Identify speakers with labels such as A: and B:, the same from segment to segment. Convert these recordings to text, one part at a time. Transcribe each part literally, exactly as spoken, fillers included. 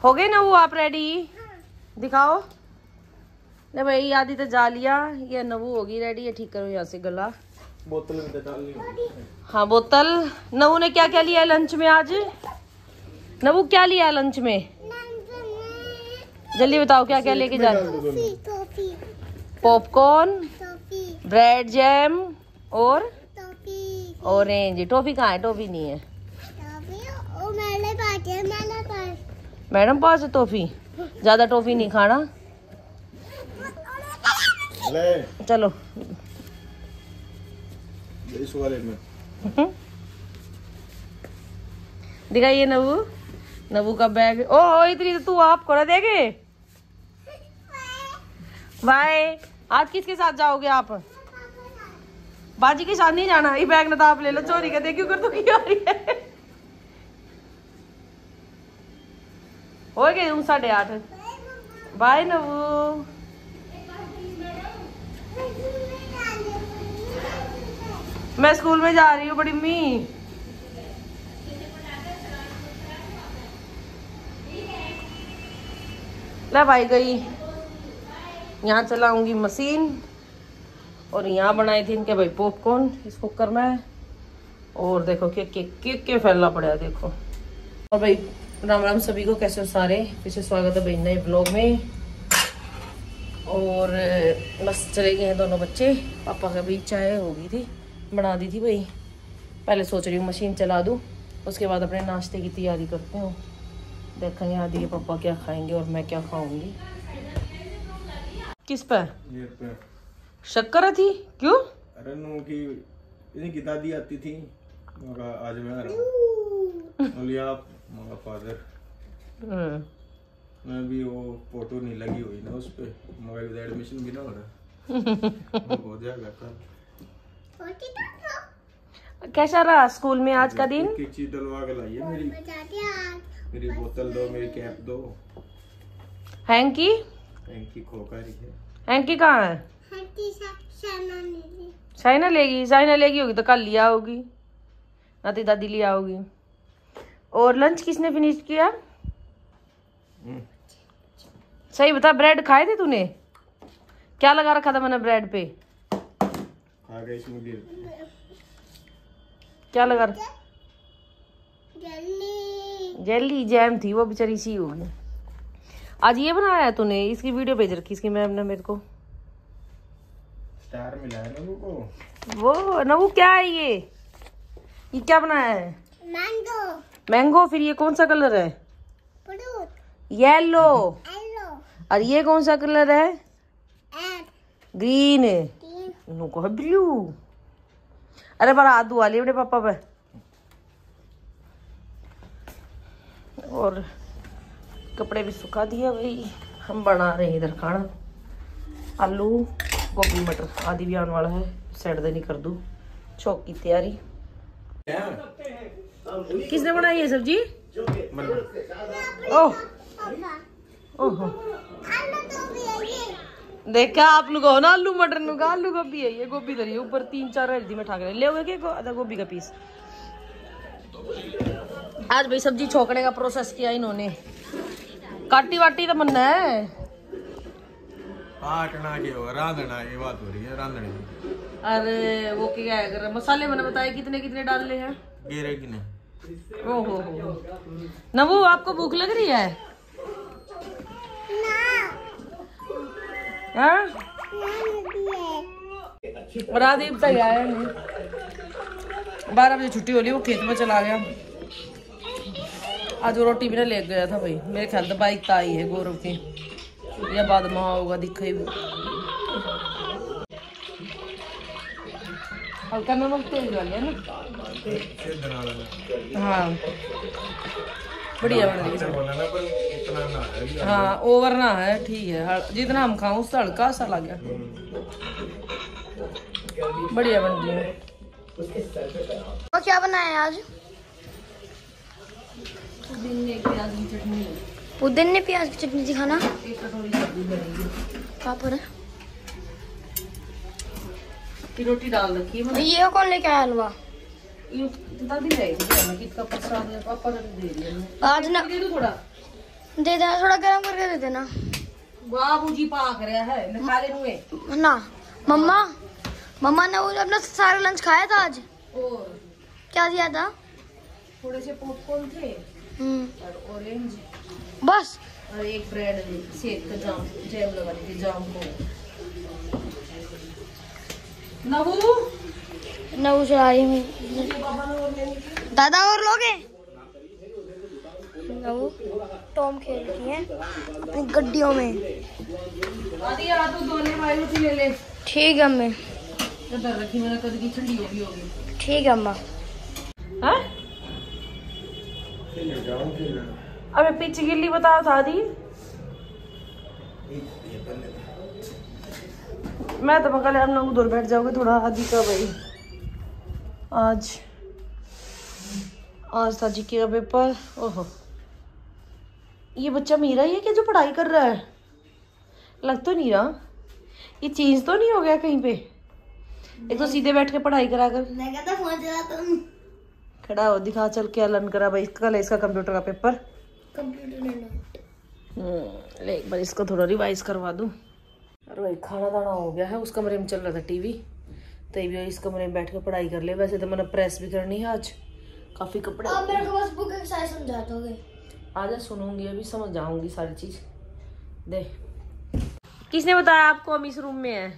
A: हो गए ना वो आप रेडी? दिखाओ ले भाई, आदि तो जा लिया। ये नवू होगी रेडी। ये ठीक करो यहाँ से गला।
B: बोतल में डालनी होगी।
A: हाँ बोतल। नवू ने क्या क्या लिया है लंच में आज? नवू क्या लिया है लंच में? जल्दी बताओ क्या क्या लेके जा रहे? पॉपकॉर्न, ब्रेड जैम और ऑरेंज। टॉफी कहाँ है? टॉफी नहीं है। मैडम पास है टॉफी। ज्यादा टॉफी नहीं खाना।
B: ले।
A: चलो
B: इस वाले में
A: दिखाइए नवू। नवू का बैग। ओ इतनी तो तू आप करा देगे। बाय। आज किसके साथ जाओगे आप? बाजी के साथ नहीं जाना। ये बैग ना तो आप ले लो। चोरी का देखियो कर तो क्या आ रही है। हो गए तुम साढ़े आठ। बाय नवू। मैं स्कूल में जा रही हूँ बड़ी मी। ले भाई गई। यहाँ चलाऊंगी मशीन। और यहाँ बनाए थे इनके भाई पॉपकॉर्न इस कुकर में। और देखो के के के के फैला पड़ा है देखो। और भाई राम राम सभी को। कैसे हो सारे? फिर से स्वागत है भाई नए ब्लॉग में। और बस चले गए हैं दोनों बच्चे। पापा का भी चाय हो गई थी, बना दी थी भाई। पहले सोच रही हूँ मशीन चला दूँ, उसके बाद अपने नाश्ते की तैयारी करते हूँ। देखेंगे आदि के पापा क्या खाएंगे और मैं क्या खाऊंगी। किस पे?
B: पे
A: शक्कर थी क्यों?
B: अरे नो की इनकी दादी आती थी। मगा आज मैं आ रहा हूँ। बोलिए आप मगा फादर। मैं भी वो फोटो नहीं लगी हुई ना उस पे। मगर एडमिशन भी ना हो रहा। वो हो जाएगा कल।
A: कैसा रहा स्कूल में आज का दिन?
B: एक चीज डलवा के लाइए मेरी। मेरी बोतल दो, मेरी कैप दो।
A: हैंकी?
B: हैंकी खोका रही है।
A: हैंकी कहाँ है? साइना लेगी। साइना लेगी होगी तो कल लिया होगी। नाती दादी लिया होगी। और लंच किसने फिनिश किया? सही बता, ब्रेड खाए थे तूने? क्या लगा रखा था मैंने ब्रेड पे?
B: खा गई इसमें भी।
A: क्या लगा रखा? जेली जैम थी वो बेचारी सी होगी। आज ये बनाया है तूने? इसकी वीडियो भेज रखी इसकी मैम ने मेरे को।
B: स्टार मिला है नवू को।
A: वो नवू क्या है ये? ये क्या बनाया है?
C: मैंगो।
A: मैंगो। फिर ये कौन सा कलर है? येलो। और ये कौन सा कलर है? ग्रीन। नुको है ब्लू। अरे बड़ा हाथ धुआ लिया अपने पापा पे। और कपड़े भी सुखा दिया भाई। हम बना रहे हैं इधर खाना। आलू गोभी मटर। आदि भी आने वाला है। सेट देनी कर दूं। चौक की तैयारी। किसने बनाई है सब्जी? ओह ओहो देखा आप लोग हो ना। आलू मटर नु आलू गोभी है। ये गोभी धरी है ऊपर। तीन चार हल्दी में ठाक रहे ले गए आधा गोभी का पीस। आज भाई सब्जी छोकने का प्रोसेस किया इन्होंने। काटी वाटी तो बनना है।
B: काटना के हो रांधना की बात हो रही है। रांधने की।
A: अरे वो क्या कर मसाले मैंने बताया कितने कितने डालने हैं।
B: गिरे कि नहीं?
A: ओहो हो नवू आपको भूख लग रही है? हाँ? रादीप तक आया नहीं। बारह बजे छुट्टी हो रही। वो खेत में चला गया। आज वो रोटी भी ना ले गया था भाई। मेरे ख्याल से बाइक तो आई है गौरव की या बाद में होगा दिखे। हल्का नमक तेज वाले है ना। हाँ बढ़िया बन रही है। हाँ ओवर ना है ठीक है। जितना हम खाऊं उससे हल्का सा लग गया। बढ़िया बन रही है।
C: तो क्या बनाया आज?
A: पुदीने ने प्याज की चटनी।
C: पुदीने ने प्याज की चटनी दिखाना। कहाँ पर है?
A: की रोटी डाल रखी है।
C: ये कौन लेके आया हलवा?
A: दादी ले आई थी। मैं किसका पसरा है? पापा ने दे दिया।
C: आज ना
A: दे दो थोड़ा।
C: दे देना, थोड़ा गर्म करके दे देना।
A: बाबूजी पाक रहा है, मैं खा ले लूंगे
C: ना मम्मा, मम्मा ने वो अपना सारा लंच खाया था आज।
A: और
C: क्या दिया था?
A: थोड़े से पॉपकॉर्न थे
C: हम्म
A: और ऑरेंज
C: बस।
A: और एक ब्रेड सेक का जाम जैम लगा दी थी जाम को। नहू
C: नहू चला रही हूँ। दादा और लोगे? नहू टॉम खेल रही है अपनी गड्डियों में।
A: आदि आ तू दोने भाई उठी ले ले।
C: ठीक है अम्मी।
A: इधर रखी मैंने, कद की ठंडी होगी होगी।
C: ठीक है अम्मा।
A: हैं? अबे पीछे गिल्ली बताओ था दी। मैं तो कल हम लोग उधर बैठ जाओगे थोड़ा आदि का भाई। आज आज था जी का पेपर। ओहो, ये बच्चा मेरा ही है क्या जो पढ़ाई कर रहा है? लग तो नहीं रहा, ये चेंज तो नहीं हो गया कहीं पे? एक तो सीधे बैठ के पढ़ाई करा कर।
C: मैं कहता फोन चला तुम।
A: खड़ा हो, दिखा चल क्या लर्न करा भाई। कल है इसका कंप्यूटर का पेपर।
C: कंप्यूटर ले लो।
A: ले एक बार इसको थोड़ा रिवाइज करवा दूं। अरे भाई खाना दाना हो गया है। उस कमरे में चल रहा था टीवी, तभी इस कमरे में बैठ के पढ़ाई कर ले। वैसे तो मैंने प्रेस भी करनी है आज, काफी कपड़े।
C: अब मेरे को बस बुक एक्सरसाइज समझा दोगे?
A: आजा सुनूंगी, अभी समझ जाऊंगी सारी चीज। दे, किसने बताया आपको हम इस रूम में है?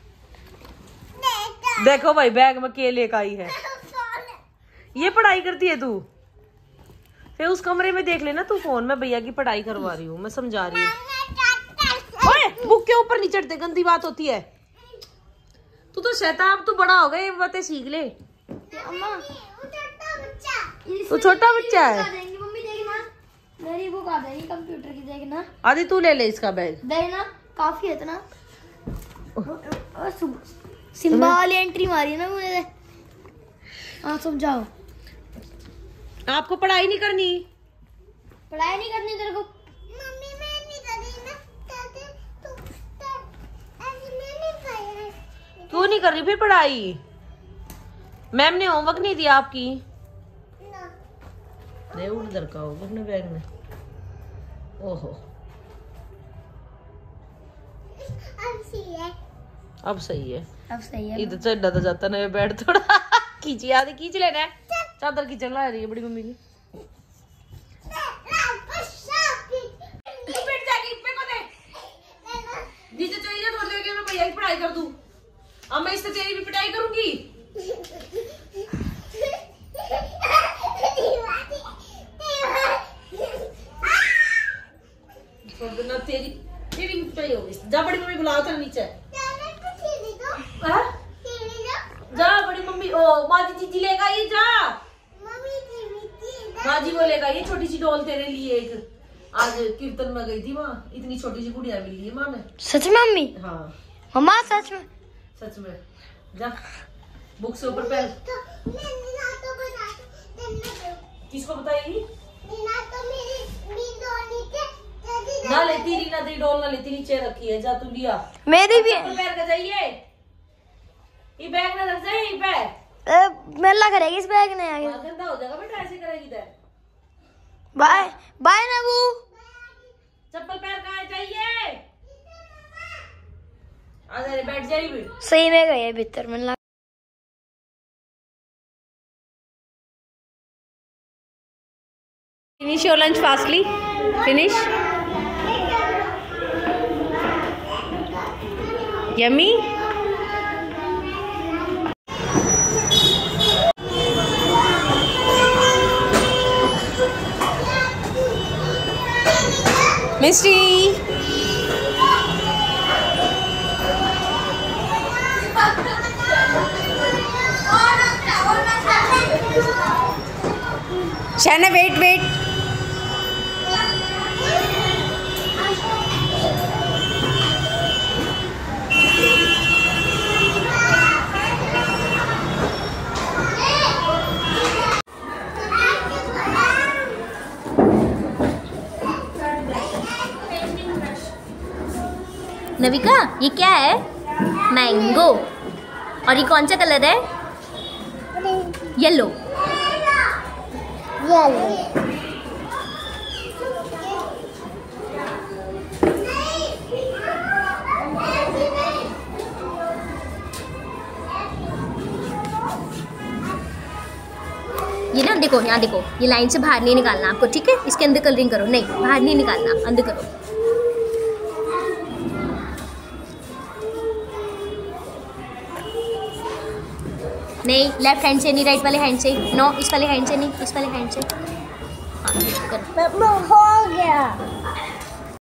A: देखो भाई बैग में के लेकर आई है। ये पढ़ाई करती है तू? फिर उस कमरे में देख लेना तू फोन में। भैया की पढ़ाई करवा रही हूँ मैं, समझा रही हूँ। ओए बुक के ऊपर नहीं चढ़ते, गंदी बात होती है। तू तो शैतान, तू बड़ा हो गया, ये बातें सीख ले।
C: अम्मा
A: तू छोटा बच्चा है।
C: मम्मी देखना मेरी बुक आ जाएगी कंप्यूटर की, देखना।
A: आदि तू ले ले इसका बैग।
C: देखना काफी है इतना। सिम्बा वाली एंट्री मारी है ना मुझे। हाँ समझाओ।
A: आपको पढ़ाई नहीं करनी?
C: पढ़ाई नहीं करनी तेरे को? मम्मी मैं नहीं कर रही ना। तू मैं नहीं कर रही।
A: क्यों नहीं कर रही फिर पढ़ाई? मैम ने होमवर्क नहीं दिया आपकी? नहीं, उधर का होगा अपने बैग में। ओहो
C: अब सही है।
A: अब सही है।
C: अब सही है।
A: इधर चढ़ा तो जाता ना बैठ थोड़ा खींची आदि खींच लेना है। चादर खींचने ला रही है बड़ी मम्मी की। नीचे चली जा थोड़ी देर के, मैं भैया की पढ़ाई कर दूं। अब मैं इससे तेरी भी पिटाई करूंगी। ना तेरी तेरी भी पिटाई होगी। जा बड़ी मम्मी बुलाओ तेरे नीचे। जा बड़ी मम्मी। ओ माजी चीजी लेकर आई। जा माजी वो लेकर आई छोटी सी डॉल तेरे लिए। एक आज कीर्तन में गई थी, वहाँ इतनी छोटी सी गुड़िया मिली है माँ में।
C: सच में मम्मी?
A: हाँ
C: मम्मा सच में?
A: सच में। जा बुक से ऊपर पैर। किसको बताएगी? ना लेती रीना, तेरी डॉल ना लेती, नीचे रखी है। जा तू लिया।
C: मेरी भी
A: पैर का जाइए, ये बैग ना रख जाए यहीं पे।
C: मेला करेगी इस बैग ने आगे।
A: गंदा हो जाएगा बेटा, ऐसे करेगी तो।
C: Bye bye नबू।
A: चप्पल पैर कहाँ है? चाहिए आ जा, बैठ जाइए भी।
C: सही में गए भीतर में।
A: Finish your lunch fastly. Finish. Yummy. Misty. Shana, wait, wait.
D: Navika ये क्या है? मैंगो। और ये कौन सा कलर है? येलो। ये ना देखो, यहाँ देखो, ये लाइन से बाहर नहीं निकालना आपको, ठीक है? इसके अंदर कलरिंग करो, नहीं बाहर नहीं निकालना, अंदर करो। नहीं, लेफ्ट हैंड से नहीं, राइट वाले हैंड से। नो, इस वाले हैंड से नहीं, इस वाले हैंड से। हाँ, करो।
C: हो गया।